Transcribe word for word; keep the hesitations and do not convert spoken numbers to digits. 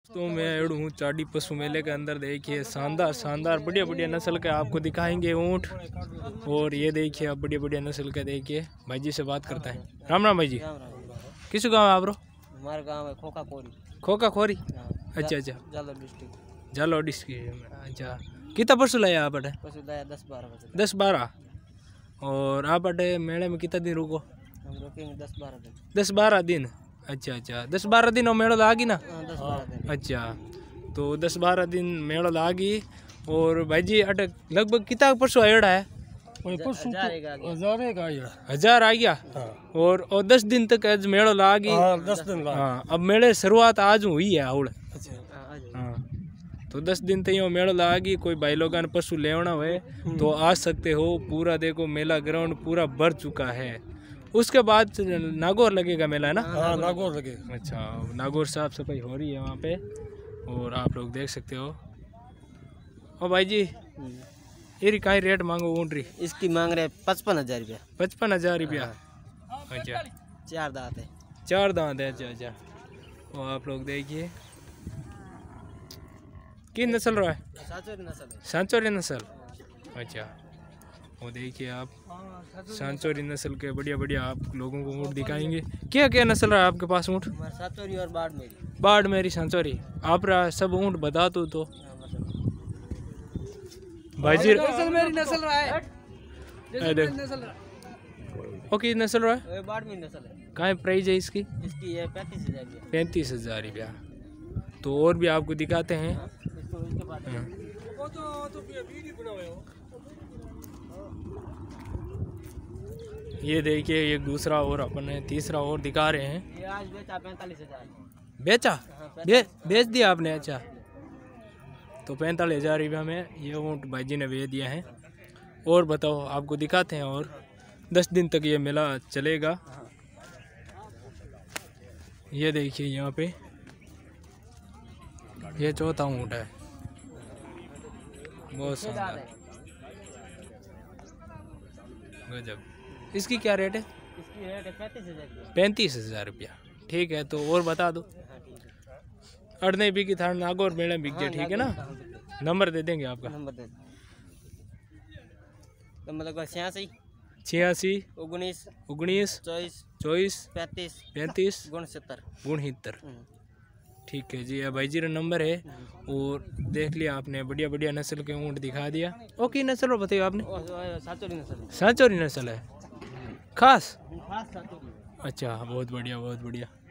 तो मैं एड हूँ चाडी पशु मेले के अंदर। देखिए शानदार शानदार बढ़िया बढ़िया नस्ल के आपको दिखाएंगे ऊँट। और ये देखिए आप बढ़िया बढ़िया नस्ल के। देखिए भाई जी से बात करता है। राम राम भाई जी। किस गाँव है आप? हमारा गाँव है खोखा खोरी। खोखा खोरी, अच्छा अच्छा, जालौर डिस्ट्रिक्ट। जालौर डिस्ट्रिक्ट, अच्छा। कितना पशु लाया आप अटे? पशु लाया दस बारह। दस बारह। और आप अटे मेले में कितना दिन रुको? हम रुकेंगे दस बारह दिन। दस बारह दिन, अच्छा अच्छा। दस बारह दिन और मेला लागी ना? दस बारह दिन। अच्छा, तो दस बारह दिन मेला लागी। और भाई जी अटे लगभग कितना पशु आयोड़ा है? हजार आ गया। और और दस दिन तक आज मेला लागी। दस दिन हाँ, अब मेले शुरुआत आज हुई है आवड़। हाँ, तो दस दिन तक यो मेला लागी। कोई भाई लोग ने पशु लेना हुए तो आ सकते हो। पूरा देखो मेला ग्राउंड पूरा भर चुका है। उसके बाद नागौर लगेगा मेला, है ना? हाँ, नागौर लगेगा। अच्छा, नागौर साफ सफाई हो रही है वहाँ पे और आप लोग देख सकते हो। और भाई जी ये का रेट मांगो ऊँट रही? इसकी मांग रहे पचपन हजार रुपया। पचपन हजार रुपया, अच्छा। चार दांत है। चार दांत है, अच्छा अच्छा। और आप लोग देखिए किन नस्ल रहा है? सांचौरी नस्ल है। सांचौरी नस्ल, अच्छा। वो देखिए आप सांचौरी नस्ल के बढ़िया बढ़िया आप लोगों को ऊँट दिखाएंगे। क्या क्या नस्ल रहा है आपके पास ऊँट? सांचौरी और बाढ़ मेरी। बाढ़ मेरी सांचौरी आप रहा सब ऊँट बता दो तो भाई जी। नस्ल मेरी नस्ल रहा है। ओके, नस्ल रहा है बाढ़ मेरी नस्ल है। कहाँ प्राइस है इसकी? इसकी है पैंतीस हजार। पैंतीस हजार रुपया। तो और भी आपको दिखाते हैं। ये देखिए एक दूसरा और अपन है, तीसरा और दिखा रहे हैं। ये आज बेचा पैंतालीस हजार। बेचा? बे, बेच दिया आपने, अच्छा। तो पैंतालीस हजार रुपया में ये ऊँट भाई जी ने बेच दिया है। और बताओ आपको दिखाते हैं। और दस दिन तक ये मेला चलेगा। ये देखिए यहाँ पे ये चौथा ऊँट है, बहुत शानदार, गजब। इसकी क्या रेट है? इसकी रेट है पैंतीस हजार। पैंतीस हजार रुपया, ठीक है। तो और बता दो। अड़ने बिकी था नागौर मेले बिक जाए, ठीक है ना? नंबर दे देंगे आपका। नंबर दे नंबर छियासी छियासी उन्नीस उन्नीस चौबीस चौबीस पैंतीस पैंतीस उनसत्तर उनहत्तर, ठीक है जी। भाई जी का नंबर है। और देख लिया आपने, बढ़िया बढ़िया नस्ल के ऊँट दिखा दिया। ओके, नस्ल बताइए आपने? सांचौरी नस्ल है। सांचौरी नस्ल है खास, खास सांचौरी। अच्छा, बहुत बढ़िया बहुत बढ़िया।